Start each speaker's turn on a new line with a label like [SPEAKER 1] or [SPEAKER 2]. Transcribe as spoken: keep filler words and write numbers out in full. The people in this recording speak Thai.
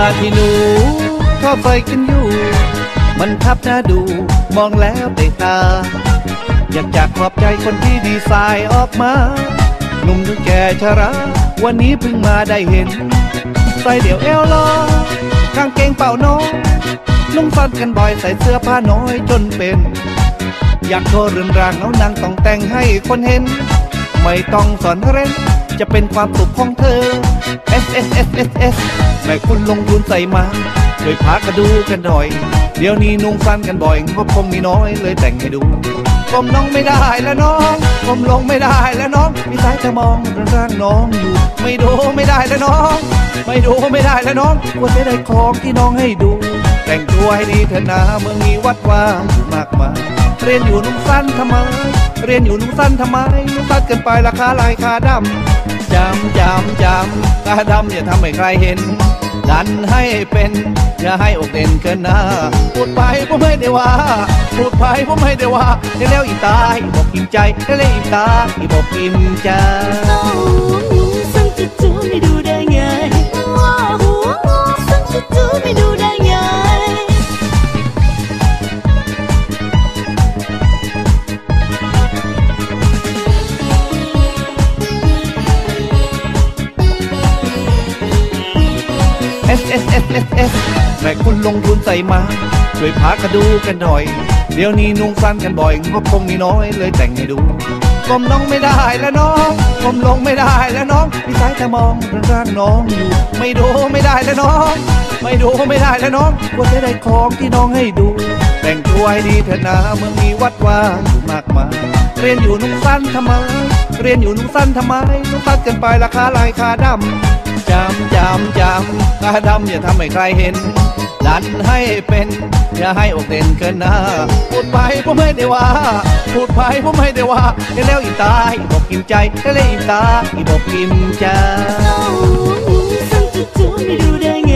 [SPEAKER 1] ที่หนูชอบใส่กันอยู่มันทับหน้าดูมองแล้วเตะตาอยากจะขอบใจคนที่ดีไซน์ออกมาหนุ่มถึงแก่ชราวันนี้เพิ่งมาได้เห็นใส่เดี่ยวเอวลอกางเกงเป่าน้อยนุ่งสั้นกันบ่อยใส่เสื้อผ้าน้อยจนเป็นอยากโชว์เรือนร่างแล้วนางต้องแต่งให้คนเห็นไม่ต้องสอนเร้นจะเป็นความสุขของเธอ S S S S S แม่คุณลงทุนใส่มาช่วยพากระดูกันหน่อยเดี๋ยวนี้นุ่งสั้นกันบ่อยงบคงมีน้อยเลยแต่งให้ดูก้มน้องไม่ได้แล้วน้องก้มลงไม่ได้แล้วน้องมีสายจะมองร่างน้องอยู่ไม่ดูไม่ได้แล้วน้องไม่ดูไม่ได้แล้วน้องกลัวจะได้ของที่น้องให้ดูแต่งตัวให้ดีเถอะนะเมืองมีวัดว่างมากมายเรียนอยู่นุ่งสั้นทำไมเรียนอยู่นุ่งสั้นทำไมนุ่งสั้นเกินไปราคาลายคาดำจำจำจำคาดำอย่าทำให้ใครเห็นดันให้เป็นอย่าให้อกเด่นเกินหน้าพูดไปผมไม่ได้ว่าพูดไปผมไม่ได้ว่าได้แล้วอีตาอีบอกกินใจได้แล้วอีตาอีบอกกินใจ
[SPEAKER 2] สั้นจุ๊จุ๊ไม่ดูได้ไงว้าวหัวสั้นจุ๊จุ๊ไม่ดูได้ไง
[SPEAKER 1] S S S S S แม่คุณลงทุนใส่มาช่วยพากระดูกันหน่อยเดี๋ยวนี้นุ่งสั้นกันบ่อยก็คงมีน้อยเลยแต่งให้ดูก้มน้องไม่ได้แล้วน้องก้มลงไม่ได้แล้วน้องมีสายแต่มองร่างน้องอยู่ไม่ดูไม่ได้แล้วน้องไม่ดูไม่ได้แล้วน้องกลัวจะได้ของที่น้องให้ดูแต่งตัวให้ดีเถอะนะเมืองมีวัดว่างมากมายเรียนอยู่นุ่งสั้นทำไมเรียนอยู่นุ่งสั้นทำไมนุ่งสั้นเกินไปราคาลายคาดำจำจำจำตาดำอย่าทำให้ใครเห็นดันให้เป็นอย่าให้อกเด่นเกินหน้าพูดไปผมไม่ได้ว่าพูดไปผมไม่ได้ว่าได้แล้วอีตาอีบอกกินใจได้แล้วอีตาอีบอกกินใจ
[SPEAKER 2] สั้นจุ๊จุ๊ไม่ดูได้ไง